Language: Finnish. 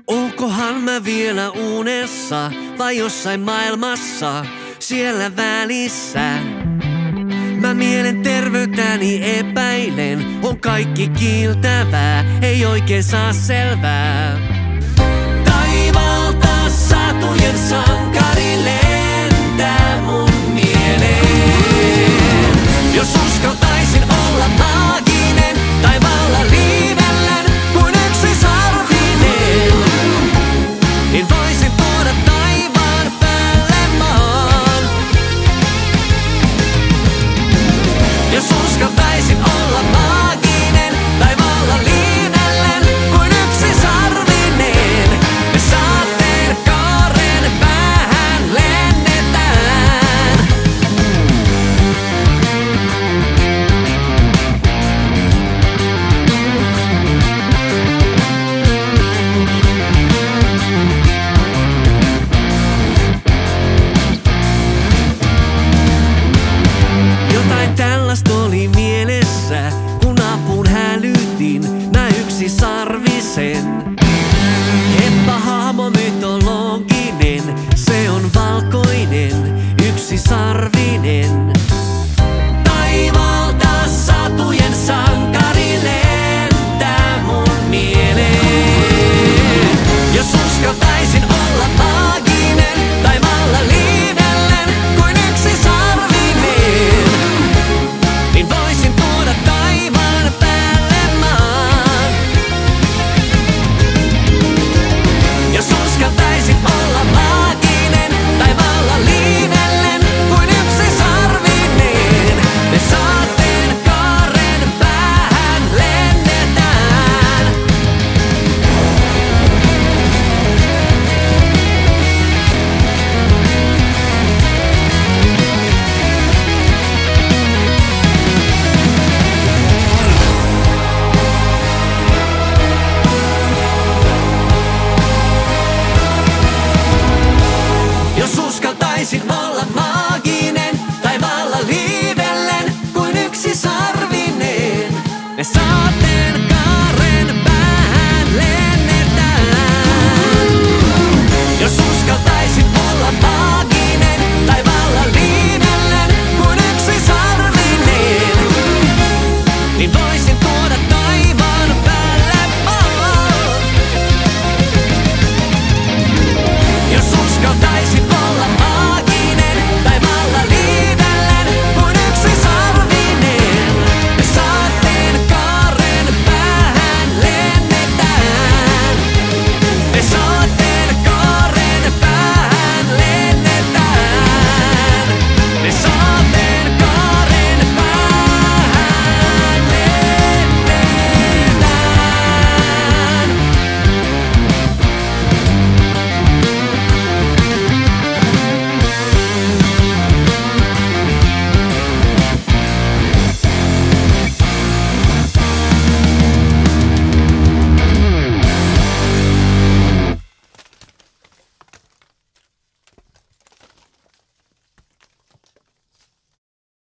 Onkohan mä vielä unessa vai jossain maailmassa siellä välissä? Mä mielenterveyttäni epäilen, on kaikki kiiltävää, ei oikein saa selvää. Taivaalta satujen sankari lentää mun mieleen. Jos uskaltaisin olla maaginen, taivaalla liivellen kuin yksi sarvinen, niin voisin tuoda taivaan päälle maan. Jos uskaltaisin olla maaginen, taivaalla liivellen kuin yksi sarvinen, me sateenkaaren päähän lennetään. Jotain tällaista oli mielessä, kun apuun hälytin mä yksisarvisen. Heppa-hahmo mytologinen, se on valkoinen, yksisarvinen. Taivaalta satujen